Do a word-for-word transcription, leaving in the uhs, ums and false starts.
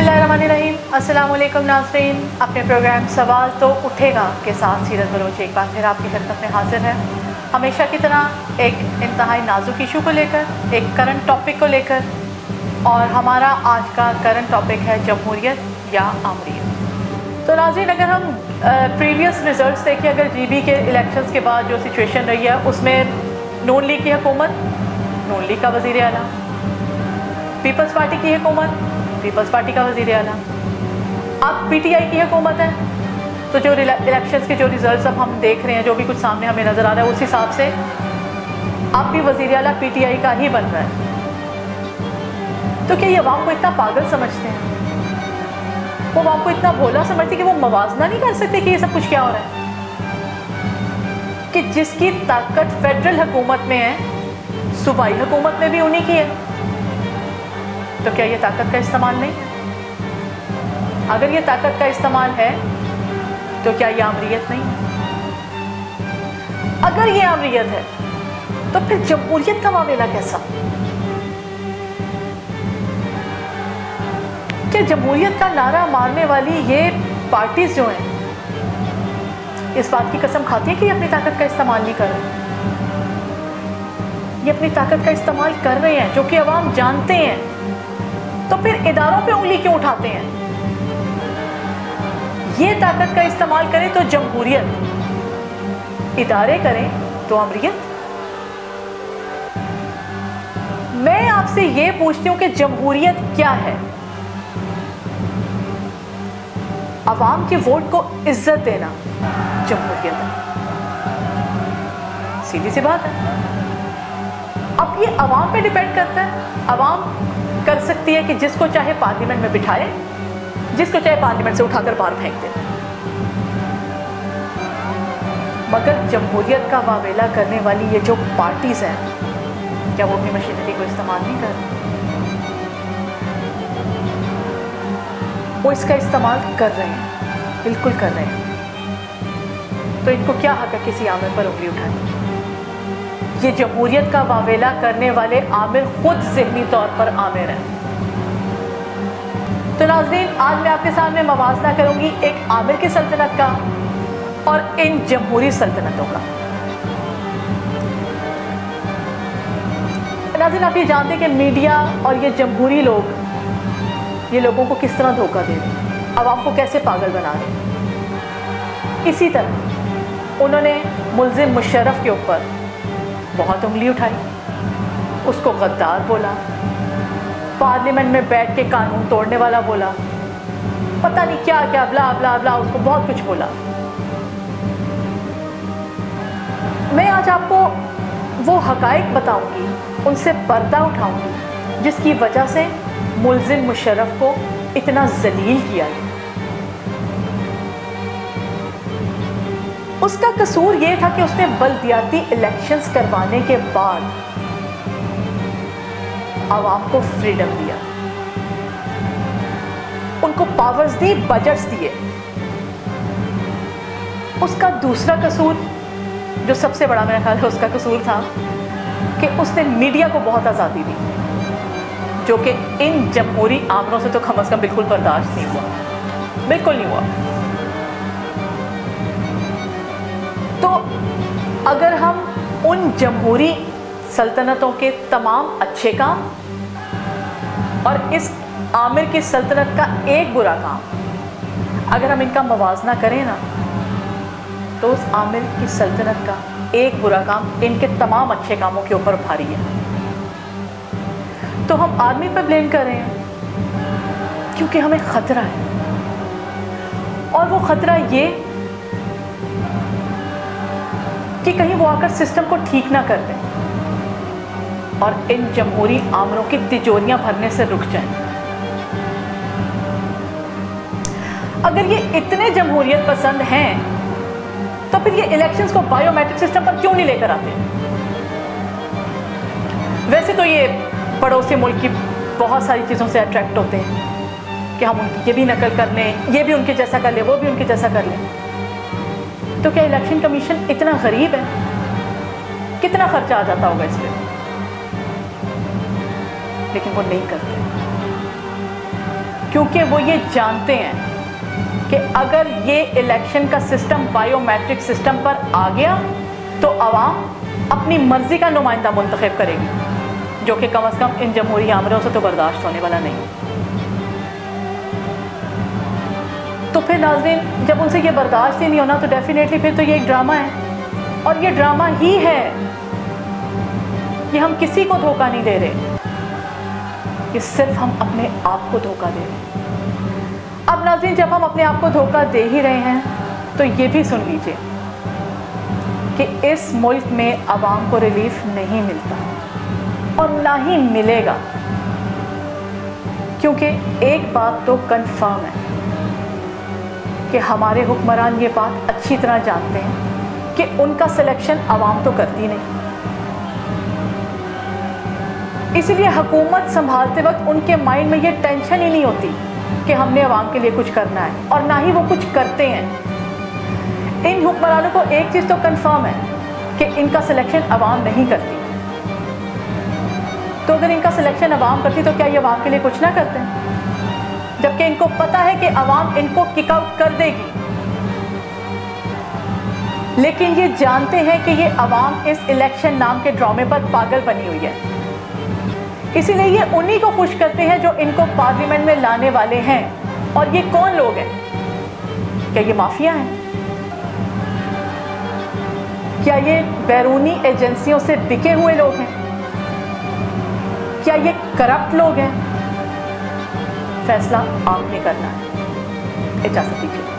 बिस्मिल्लाहिर्रहमानिर्रहीम। अस्सलाम वालेकुम नाज़रीन, अपने प्रोग्राम सवाल तो उठेगा के साथ सीरत बलोच एक बार फिर आपकी खिदमत में हाजिर है। हमेशा की तरह एक इंतहाई नाजुक इशू को लेकर, एक करंट टॉपिक को लेकर, और हमारा आज का करंट टॉपिक है जमहूरियत या आमरीत। तो नाज़रीन, अगर हम प्रीवियस रिजल्ट्स देखें, अगर जीबी के इलेक्शंस के बाद जो सिचुएशन रही है उसमें नून लीग की हुकूमत, नून लीग का वज़ीर आला, पीपल्स पार्टी की हुकूमत, पीपल्स पार्टी का वज़ीर आला, अब पीटीआई की हुकूमत है। तो जो इलेक्शंस के जो रिजल्ट्स अब हम देख रहे हैं, जो भी कुछ सामने हमें नज़र आ रहा है, उस हिसाब से अब भी वज़ीर आला पीटीआई का ही बन रहा है। तो क्या ये अवाम को इतना पागल समझते हैं, वो अवाम को इतना भोला समझते हैं कि वो मवाजना नहीं कर सकते कि ये सब कुछ क्या हो रहा है? कि जिसकी ताकत फेडरल हुकूमत में है, सूबाई हुकूमत में भी उन्हीं की है, तो क्या ये ताकत का इस्तेमाल नहीं? अगर ये ताकत का इस्तेमाल है तो क्या ये आमरीयत नहीं? अगर ये आमरीयत है तो फिर जमहूरियत का मामला कैसा? क्या जमहूरियत का नारा मारने वाली ये पार्टीज जो हैं इस बात की कसम खाती हैं कि ये अपनी ताकत का इस्तेमाल नहीं कर रहे? ये अपनी ताकत का इस्तेमाल कर रहे हैं, जो कि अवाम जानते हैं, तो फिर इदारों पे उंगली क्यों उठाते हैं? ये ताकत का इस्तेमाल करें तो जमहूरियत, इदारे करें तो अमरीयत। मैं आपसे ये पूछती हूं कि जमहूरियत क्या है? अवाम के वोट को इज्जत देना जमहूरियत है, सीधी सी बात है। अब ये अवाम पे डिपेंड करता है। अवाम कर सकती है कि जिसको चाहे पार्लियामेंट में बिठाए, जिसको चाहे पार्लियामेंट से उठाकर बाहर फेंक दे, मगर जमहूरियत का वावेला करने वाली ये जो पार्टीज हैं, क्या वो अपनी मशीनरी को इस्तेमाल नहीं कर रही? वो इसका इस्तेमाल कर रहे हैं, बिल्कुल कर रहे हैं। तो इनको क्या हक है किसी आमिर पर उंगली उठाने? ये जमहूरियत का वावेला करने वाले आमिर खुद ज़हनी तौर पर आमिर हैं। तो नाज़रीन, आज मैं आपके सामने मवाजना करूंगी एक आमिर की सल्तनत का और इन जमहूरी सल्तनतों का। नाज़रीन, आप ये जानते हैं कि मीडिया और ये जमहूरी लोग ये लोगों को किस तरह धोखा दे रहे हैं, अवाम को कैसे पागल बना रहे हैं। इसी तरह उन्होंने मुल्ज़िम मुशर्रफ के ऊपर बहुत उंगली उठाई, उसको गद्दार बोला, पार्लियामेंट में बैठ के कानून तोड़ने वाला बोला, पता नहीं क्या क्या ब्ला ब्ला ब्ला, उसको बहुत कुछ बोला। मैं आज आपको वो हकायक बताऊंगी, उनसे पर्दा उठाऊंगी, जिसकी वजह से मुल्ज़िम मुशर्रफ को इतना जलील किया गया। उसका कसूर यह था कि उसने बल्दियाती इलेक्शंस करवाने के बाद आवाम को फ्रीडम दिया, उनको पावर्स दी, बजट्स दिए। उसका दूसरा कसूर, जो सबसे बड़ा मेरा ख्याल है उसका कसूर था, कि उसने मीडिया को बहुत आज़ादी दी, जो कि इन जमहूरी आमरों से तो कम अज़ कम बिल्कुल बर्दाश्त नहीं हुआ, बिल्कुल नहीं हुआ। तो अगर हम उन जमहूरी सल्तनतों के तमाम अच्छे काम और इस आमिर की सल्तनत का एक बुरा काम, अगर हम इनका मवाजना करें ना, तो उस आमिर की सल्तनत का एक बुरा काम इनके तमाम अच्छे कामों के ऊपर भारी है। तो हम आर्मी पर ब्लेम कर रहे हैं क्योंकि हमें खतरा है, और वो खतरा ये कि कहीं वो आकर सिस्टम को ठीक ना कर दें और इन जमहूरी आमरों की तिजोरियां भरने से रुक जाएं। अगर ये इतने जमहूरियत पसंद हैं, तो फिर ये इलेक्शंस को बायोमेट्रिक सिस्टम पर क्यों नहीं लेकर आते? वैसे तो ये पड़ोसी मुल्क की बहुत सारी चीज़ों से अट्रैक्ट होते हैं कि हम उनकी ये भी नकल कर लें, ये भी उनके जैसा कर लें, वो भी उनके जैसा कर लें। तो क्या इलेक्शन कमीशन इतना गरीब है? कितना खर्चा आ जाता होगा इस पर? लेकिन वो नहीं करते। क्योंकि वो ये जानते हैं कि अगर ये इलेक्शन का सिस्टम बायोमेट्रिक सिस्टम पर आ गया तो आवाम अपनी मर्जी का नुमाइंदा मुंतखब करेगी, जो कि कम अज़ कम इन जमहूरी आमरों से तो बर्दाश्त होने वाला नहीं। तो फिर नाज़रीन, जब उनसे ये बर्दाश्त ही नहीं होना तो डेफिनेटली फिर तो ये एक ड्रामा है, और ये ड्रामा ही है। ये हम किसी को धोखा नहीं दे रहे, ये सिर्फ हम अपने आप को धोखा दे रहे हैं। अब नाज़रीन, जब हम अपने आप को धोखा दे ही रहे हैं तो ये भी सुन लीजिए कि इस मुल्क में आवाम को रिलीफ नहीं मिलता और ना ही मिलेगा, क्योंकि एक बात तो कंफर्म है कि हमारे हुक्मरान ये बात अच्छी तरह जानते हैं कि उनका सिलेक्शन आवाम तो करती नहीं। इसलिए हुकूमत संभालते वक्त उनके माइंड में ये टेंशन ही नहीं होती कि हमने आवाम के लिए कुछ करना है, और ना ही वो कुछ करते हैं। इन हुक्मरानों को एक चीज़ तो कंफर्म है कि इनका सिलेक्शन आवाम नहीं करती। तो अगर इनका सिलेक्शन आवाम करती तो क्या ये आवाम के लिए कुछ ना करते हैं, जबकि इनको पता है कि आवाम इनको किक आउट कर देगी। लेकिन ये जानते हैं कि ये आवाम इस इलेक्शन नाम के ड्रामे पर पागल बनी हुई है, इसीलिए ये उन्हीं को खुश करते हैं जो इनको पार्लियामेंट में लाने वाले हैं। और ये कौन लोग हैं? क्या ये माफिया हैं? क्या ये बैरूनी एजेंसियों से बिके हुए लोग हैं? क्या ये करप्ट लोग हैं? फैसला आपने करना है। इजाज़त दीजिए।